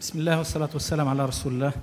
بسم الله والصلاة والسلام على رسول الله.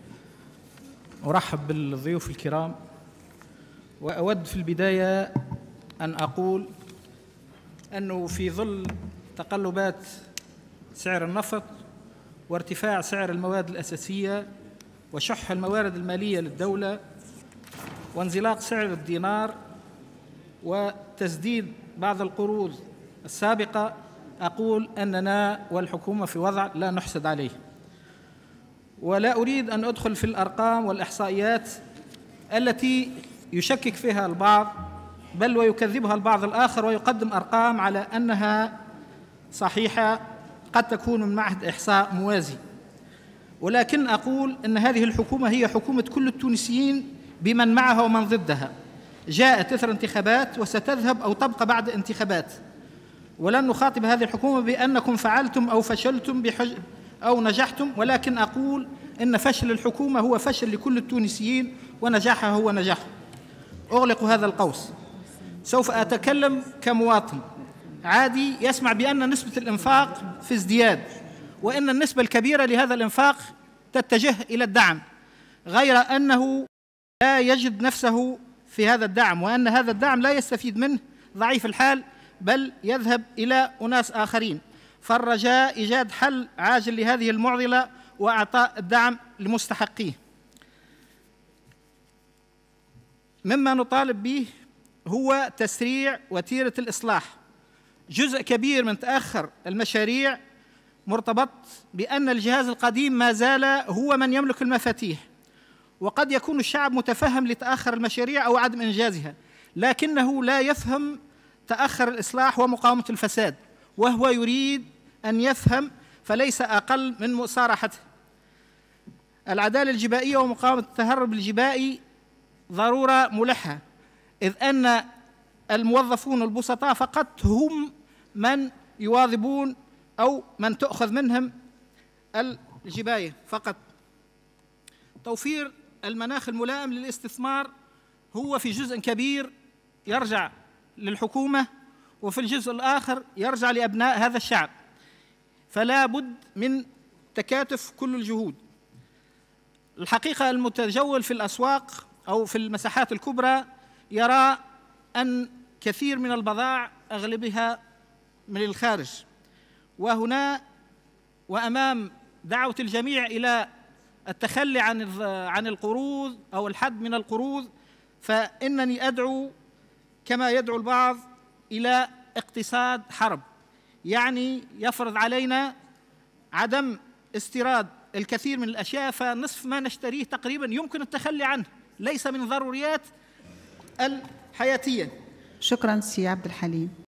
أرحب بالضيوف الكرام، وأود في البداية أن أقول أنه في ظل تقلبات سعر النفط وارتفاع سعر المواد الأساسية وشح الموارد المالية للدولة وانزلاق سعر الدينار وتسديد بعض القروض السابقة، أقول أننا والحكومة في وضع لا نحسد عليه، ولا أريد أن أدخل في الأرقام والإحصائيات التي يشكك فيها البعض بل ويكذبها البعض الآخر ويقدم أرقام على أنها صحيحة قد تكون من معهد إحصاء موازي. ولكن أقول أن هذه الحكومة هي حكومة كل التونسيين بمن معها ومن ضدها، جاءت إثر انتخابات وستذهب أو تبقى بعد انتخابات، ولن نخاطب هذه الحكومة بأنكم فعلتم أو فشلتم أو نجحتم، ولكن أقول إن فشل الحكومة هو فشل لكل التونسيين ونجاحها هو نجاحهم. أغلق هذا القوس. سوف أتكلم كمواطن عادي يسمع بأن نسبة الإنفاق في ازدياد، وإن النسبة الكبيرة لهذا الإنفاق تتجه إلى الدعم، غير أنه لا يجد نفسه في هذا الدعم، وأن هذا الدعم لا يستفيد منه ضعيف الحال بل يذهب إلى أناس آخرين. فالرجاء إيجاد حل عاجل لهذه المعضلة وإعطاء الدعم لمستحقيه. مما نطالب به هو تسريع وتيرة الإصلاح. جزء كبير من تأخر المشاريع مرتبط بأن الجهاز القديم ما زال هو من يملك المفاتيح، وقد يكون الشعب متفهم لتأخر المشاريع أو عدم إنجازها، لكنه لا يفهم تأخر الإصلاح ومقاومة الفساد، وهو يريد أن يفهم فليس أقل من مصارحته. العدالة الجبائية ومقاومة التهرب الجبائي ضرورة ملحة، إذ أن الموظفون البسطاء فقط هم من يواظبون أو من تؤخذ منهم الجباية فقط. توفير المناخ الملائم للاستثمار هو في جزء كبير يرجع للحكومة، وفي الجزء الآخر يرجع لأبناء هذا الشعب، فلا بد من تكاتف كل الجهود. الحقيقة المتجول في الأسواق أو في المساحات الكبرى يرى أن كثير من البضائع أغلبها من الخارج، وهنا وأمام دعوة الجميع إلى التخلي عن القروض أو الحد من القروض، فإنني أدعو كما يدعو البعض إلى اقتصاد حرب، يعني يفرض علينا عدم استيراد الكثير من الأشياء، فنصف ما نشتريه تقريبا يمكن التخلي عنه، ليس من ضروريات الحياتية. شكرا سي عبد الحليم.